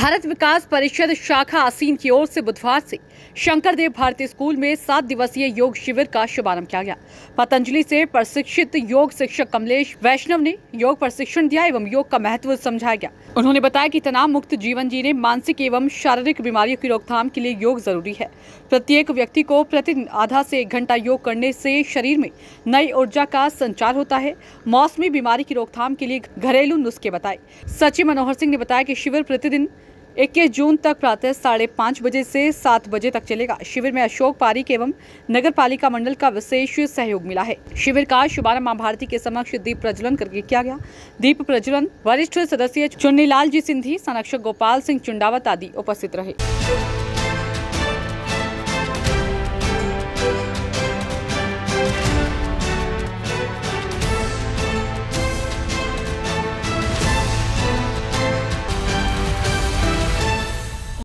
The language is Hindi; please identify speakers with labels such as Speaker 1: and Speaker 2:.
Speaker 1: भारत विकास परिषद शाखा असीम की ओर से बुधवार से शंकरदेव भारती स्कूल में 7 दिवसीय योग शिविर का शुभारंभ किया गया। पतंजलि से प्रशिक्षित योग शिक्षक कमलेश वैष्णव ने योग प्रशिक्षण दिया एवं योग का महत्व समझाया गया। उन्होंने बताया कि तनाव मुक्त जीवन जीने, मानसिक एवं शारीरिक बीमारियों की रोकथाम के लिए योग जरूरी है। प्रत्येक व्यक्ति को प्रतिदिन आधा से 1 घंटा योग करने से शरीर में नई ऊर्जा का संचार होता है। मौसमी बीमारी की रोकथाम के लिए घरेलू नुस्खे बताए। सचिव मनोहर सिंह ने बताया कि शिविर प्रतिदिन 21 जून तक प्रातः 5:30 बजे से 7 बजे तक चलेगा। शिविर में अशोक पारिक एवं नगर पालिका मंडल का विशेष सहयोग मिला है। शिविर का शुभारंभ मां भारती के समक्ष दीप प्रज्वलन करके किया गया। दीप प्रज्वलन वरिष्ठ सदस्य चुन्नीलाल जी सिंधी, संरक्षक गोपाल सिंह चुंडावत आदि उपस्थित रहे।